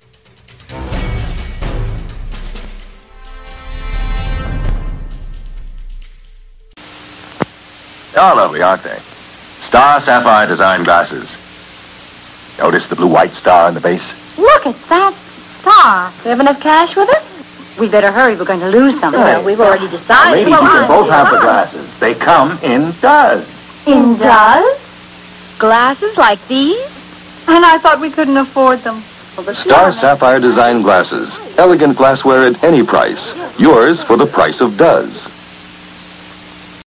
They're all lovely, aren't they? Star sapphire design glasses. Notice the blue-white star in the base? Look at that star. Do you have enough cash with us? We better hurry. We're going to lose some. Well, we've already decided. Ladies, you can both have the glasses. They come in DUZ. In DUZ? Glasses like these? And I thought we couldn't afford them. Well, Star sapphire design glasses. Elegant glassware at any price. Yours for the price of DUZ.